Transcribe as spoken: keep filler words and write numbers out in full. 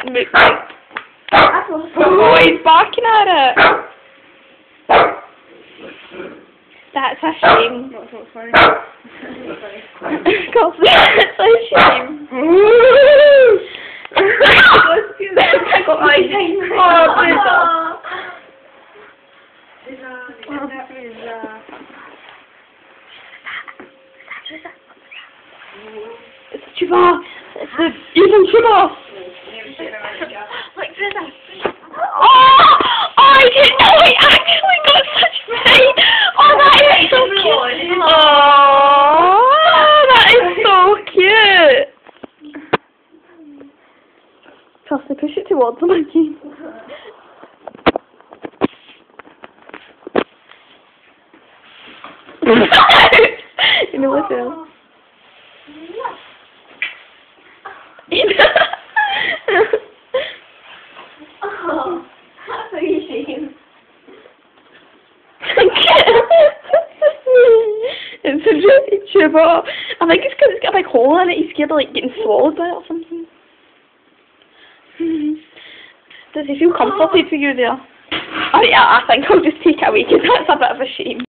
Oh, he's barking at it. That's a shame. That's not funny. God, that's a shame. I got my time. Oh, Bruiser. It's a tuba. It's a evil tuba. Look, Bruiser. Oh! Oh, I didn't know he actually got such pain. Oh, that is so cute. Oh, that is so cute. Trust me, push it towards him again. You know what else? Oh, that's a shame. It's a really tuba. I think it's because it's got a big hole in it. He's scared of like getting swallowed by it or something. Does he feel comforted for you there? Oh yeah, I think I'll just take it away because that's a bit of a shame.